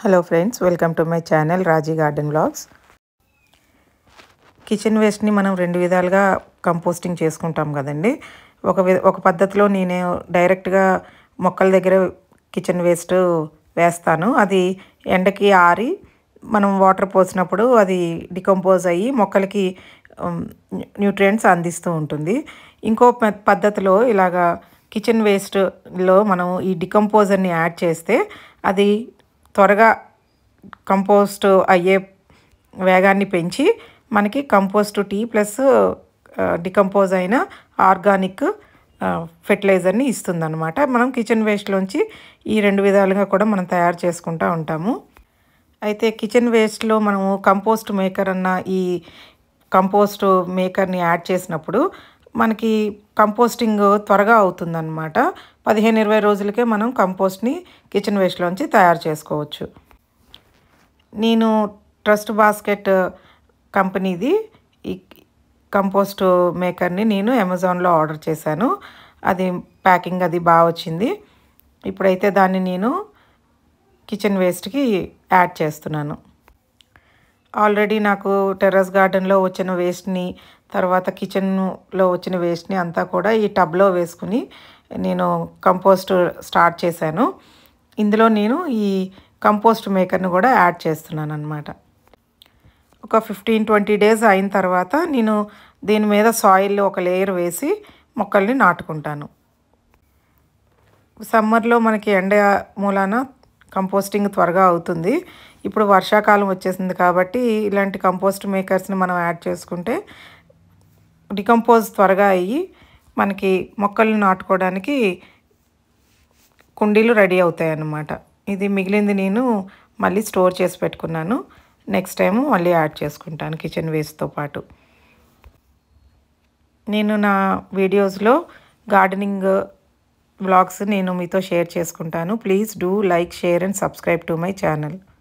Hello friends, welcome to my channel Raji garden vlogs. Kitchen వేస్ట్ని మనం రెండు విధాలుగా కంపోస్టింగ్ చేసుకుంటాం కదండి. ఒక పద్ధతిలో నేను డైరెక్ట్గా మొక్కల దగ్గర కిచెన్ వేస్ట్ వేస్తాను. అది ఎండకి ఆరి మనం వాటర్ పోసినప్పుడు అది డికంపోజ్ అయ్యి మొక్కలకి న్యూట్రియంట్స్ అందిస్తూ ఉంటుంది. ఇంకో పద్ధతిలో ఇలాగా కిచెన్ వేస్ట్లో మనం ఈ డికంపోజర్ని యాడ్ చేస్తే అది త్వరగా కంపోస్ట్ అయ్యే వేగాన్ని పెంచి మనకి కంపోస్ట్ టీ ప్లస్ డికంపోజ్ అయిన ఆర్గానిక్ ఫెర్టిలైజర్ని ఇస్తుందన్నమాట. మనం కిచెన్ వేస్ట్లోంచి ఈ రెండు విధాలుగా కూడా మనం తయారు చేసుకుంటూ ఉంటాము. అయితే కిచెన్ వేస్ట్లో మనము కంపోస్ట్ మేకర్ అన్న ఈ కంపోస్ట్ మేకర్ని యాడ్ చేసినప్పుడు మనకి కంపోస్టింగ్ త్వరగా అవుతుందన్నమాట. 15-20 రోజులకే మనం కంపోస్ట్ని కిచెన్ వేస్ట్లోంచి తయారు చేసుకోవచ్చు. నేను ట్రస్ట్ బాస్కెట్ కంపెనీది ఈ కంపోస్ట్ మేకర్ని నేను అమెజాన్లో ఆర్డర్ చేశాను. అది ప్యాకింగ్ అది బాగా వచ్చింది. ఇప్పుడైతే దాన్ని నేను కిచెన్ వేస్ట్కి యాడ్ చేస్తున్నాను. ఆల్రెడీ నాకు టెర్రస్ గార్డెన్లో వచ్చిన వేస్ట్ని, తర్వాత కిచెన్లో వచ్చిన వేస్ట్ని అంతా కూడా ఈ టబ్లో వేసుకుని నేను కంపోస్ట్ స్టార్ట్ చేశాను. ఇందులో నేను ఈ కంపోస్ట్ మేకర్ని కూడా యాడ్ చేస్తున్నాను అన్నమాట. ఒక 15-20 డేస్ అయిన తర్వాత నేను దీని మీద సాయిల్ ఒక లేయర్ వేసి మొక్కల్ని నాటుకుంటాను. సమ్మర్లో మనకి ఎండ మూలాన కంపోస్టింగ్ త్వరగా అవుతుంది. ఇప్పుడు వర్షాకాలం వచ్చేసింది కాబట్టి ఇలాంటి కంపోస్ట్ మేకర్స్ని మనం యాడ్ చేసుకుంటే డికంపోజ్ త్వరగా అయ్యి మనకి మొక్కల్ని నాటుకోవడానికి కుండీలు రెడీ అవుతాయి అన్నమాట. ఇది మిగిలింది నేను మళ్ళీ స్టోర్ చేసి పెట్టుకున్నాను. నెక్స్ట్ టైం మళ్ళీ యాడ్ చేసుకుంటాను కిచెన్ వేస్ట్తో పాటు. నేను నా వీడియోస్లో గార్డెనింగ్ వ్లాగ్స్ నేను మీతో షేర్ చేసుకుంటాను. Please do like, share and subscribe to my channel.